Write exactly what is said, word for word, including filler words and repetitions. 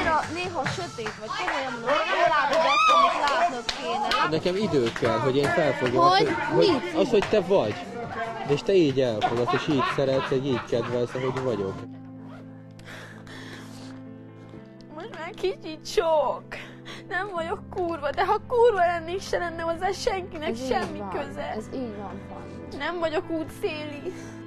annyira néha sötét vagy, komolyan mondom, nem látod azt, amit látnod kéne. Nekem idő kell, hogy én felfogjam, Hogy? hogy, hogy, az, hogy te vagy. És te így elfogadsz, és így szeretsz, hogy így kedvelsz, ahogy vagyok. Most már kicsit sok. Nem vagyok kurva, de ha kurva lennék, se lenne hozzá senkinek Ez így semmi van, köze. Ez így van, Fanni. Nem vagyok útszéli.